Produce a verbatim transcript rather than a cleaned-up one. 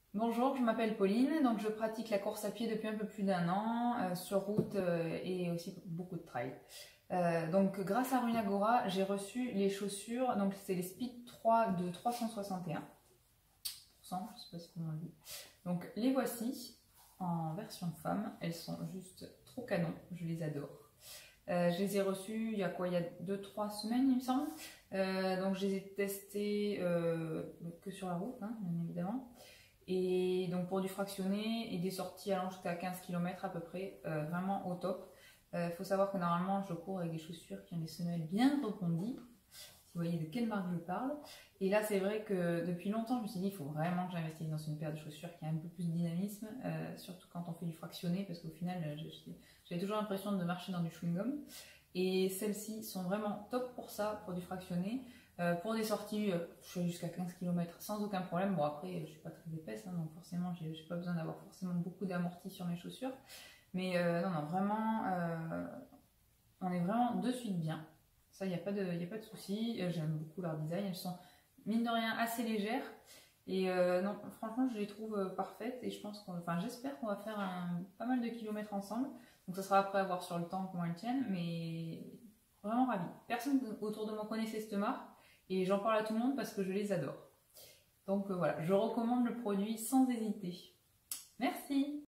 Bonjour, je m'appelle Pauline, donc je pratique la course à pied depuis un peu plus d'un an, euh, sur route euh, et aussi beaucoup de trail. Euh, donc grâce à Runagora, j'ai reçu les chaussures, donc c'est les Speed trois de trois cent soixante et un pour cent, je sais pas si on dit. Donc les voici en version femme, elles sont juste trop canon, je les adore. Euh, je les ai reçues il y a quoi, il y a deux trois semaines il me semble. Euh, donc je les ai testées euh, que sur la route, hein, bien évidemment. Et donc pour du fractionné et des sorties allant jusqu'à quinze kilomètres à peu près, euh, vraiment au top. Il euh, faut savoir que normalement je cours avec des chaussures qui ont des semelles bien repondies, si vous voyez de quelle marque je parle. Et là c'est vrai que depuis longtemps je me suis dit il faut vraiment que j'investisse dans une paire de chaussures qui a un peu plus de dynamisme, euh, surtout quand on fait du fractionné, parce qu'au final j'avais toujours l'impression de marcher dans du chewing-gum. Et celles-ci sont vraiment top pour ça, pour du fractionné. Euh, pour des sorties, euh, je fais jusqu'à quinze kilomètres sans aucun problème. Bon, après, je suis pas très épaisse, hein, donc forcément, j'ai pas besoin d'avoir forcément beaucoup d'amorti sur mes chaussures. Mais euh, non, non, vraiment, euh, on est vraiment de suite bien. Ça, il n'y a pas de, y a pas de souci. Euh, J'aime beaucoup leur design. Elles sont, mine de rien, assez légères. Et euh, non, franchement, je les trouve euh, parfaites. Et je pense qu'on, enfin, j'espère qu'on va faire un, pas mal de kilomètres ensemble. Donc, ça sera après à voir sur le temps comment elles tiennent. Mais vraiment ravie. Personne autour de moi connaissait cette marque. Et j'en parle à tout le monde parce que je les adore. Donc euh, voilà, je recommande le produit sans hésiter. Merci!